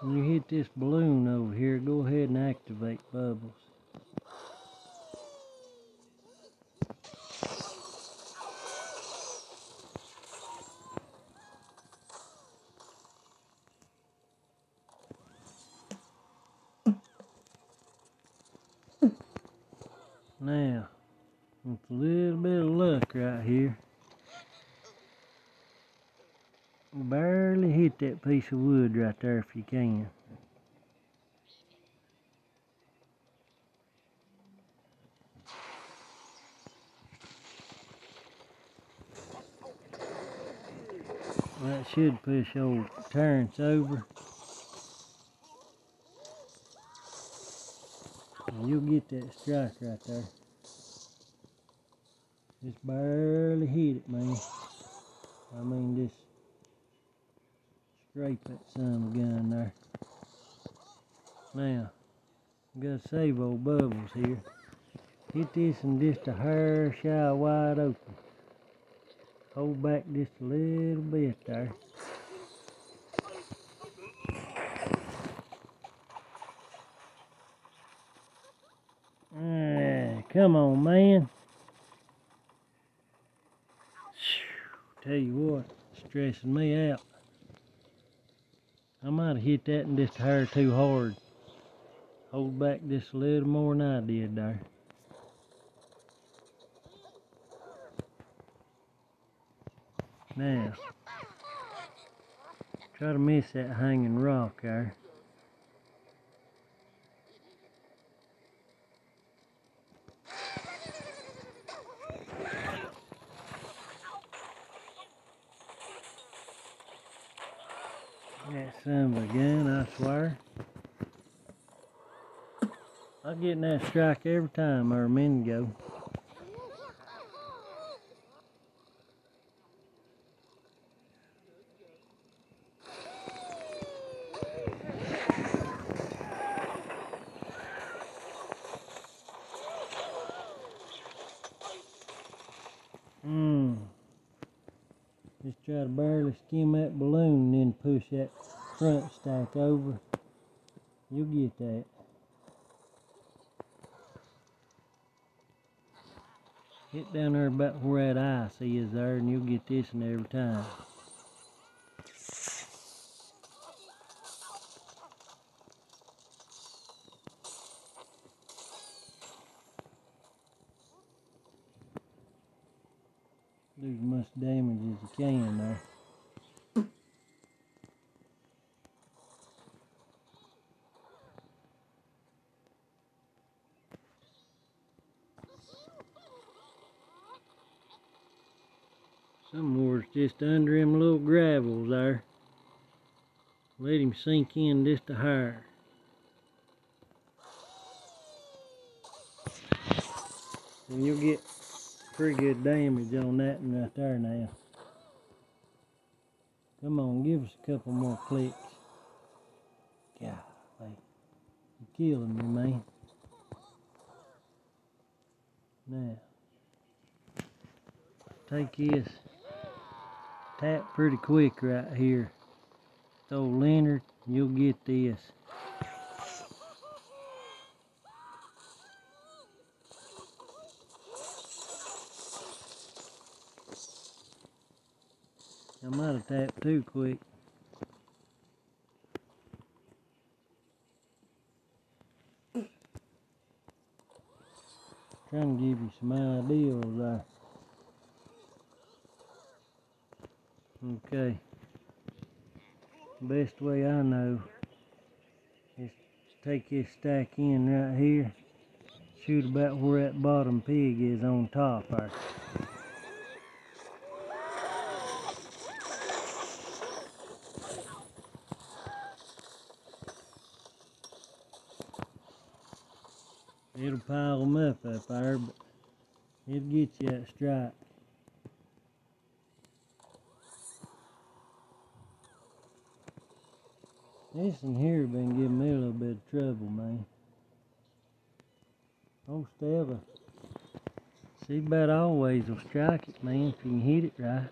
When you hit this balloon over here, go ahead and activate bubbles. Now, with a little bit of luck right here, barely hit that piece of wood right there if you can. That should push old Terrence over. And you'll get that strike right there. Just barely hit it, man. I mean, just scrape that son of a gun there. Now, I'm gonna save old Bubbles here. Hit this and just a hair shy wide open. Hold back just a little bit there. Come on, man. Tell you what, stressing me out. I might have hit that and just a hair too hard. Hold back just a little more than I did there. Now, try to miss that hanging rock there. That son of a gun, I swear. I'm getting that strike every time or a minute ago. Just try to barely skim that balloon and then push that front stack over. You'll get that. Hit down there about where that ice is there and you'll get this one every time. Do as much damage as you can there. Some more's just under them little gravels there. Let him sink in just a hair. And you'll get pretty good damage on that one right there now. Come on, give us a couple more clicks. Golly, you're killing me, man. Now, take this. Tap pretty quick right here. Throw Leonard, you'll get this. I might have tapped too quick. Trying to give you some ideas there. Okay. Best way I know is to take this stack in right here. Shoot about where that bottom pig is on top there. It'll pile them up there, but it'll get you that strike. This in here been giving me a little bit of trouble, man. Oh, Stella. She about always will strike it, man, if you can hit it right.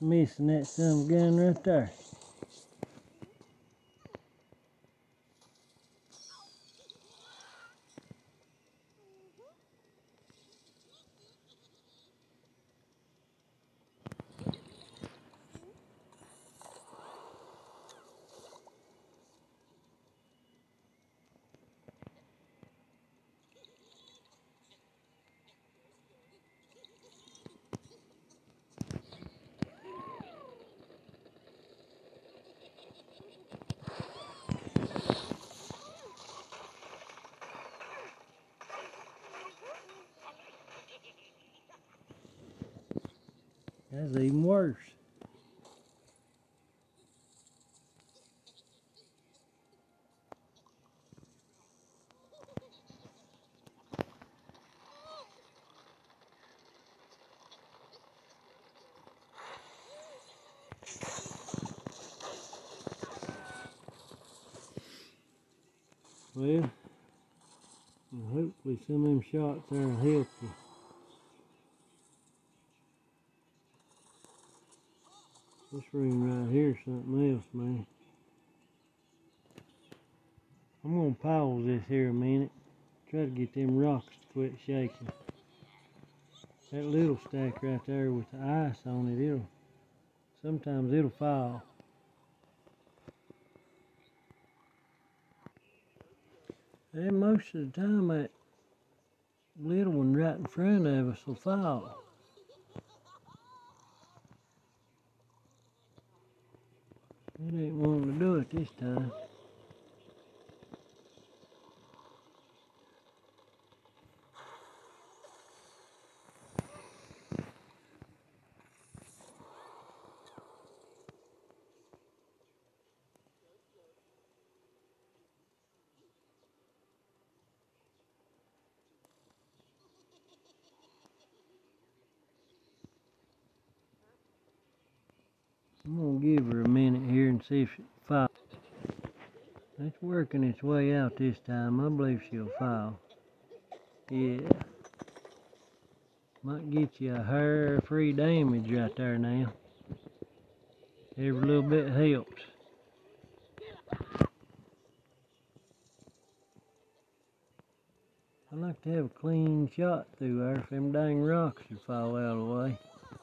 missing that son of a gun right there. That's even worse. Well, hopefully some of them shots there will help you. This room right here is something else, man. I'm gonna pause this here a minute. Try to get them rocks to quit shaking. That little stack right there with the ice on it, sometimes it'll fall. And most of the time that little one right in front of us will fall. It ain't wanting to do it this time. I'm gonna give her a minute here and see if she falls. It's working its way out this time. I believe she'll fall. Yeah. Might get you a hair-free damage right there now. Every little bit helps. I like to have a clean shot through there if them dang rocks would fall out of the way.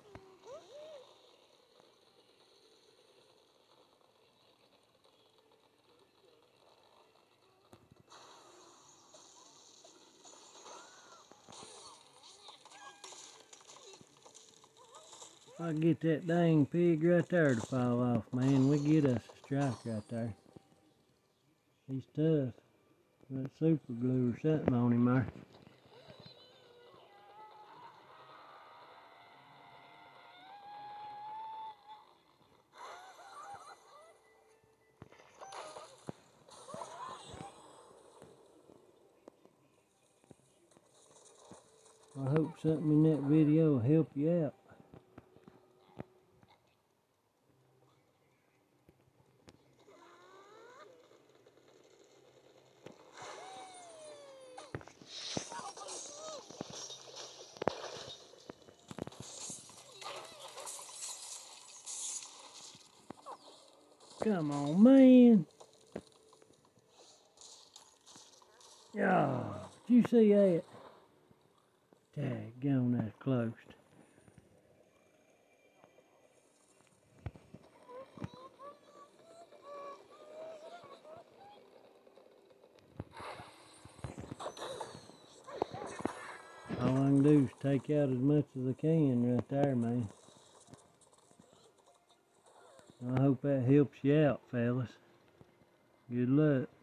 If I get that dang pig right there to fall off, man, we get us a strike right there. He's tough. Got super glue or something on him there. I hope something in that video will help you out. Come on, man. Oh, did you see that? Daggone, that's close. All I can do is take out as much as I can right there, man. I hope that helps you out, fellas. Good luck.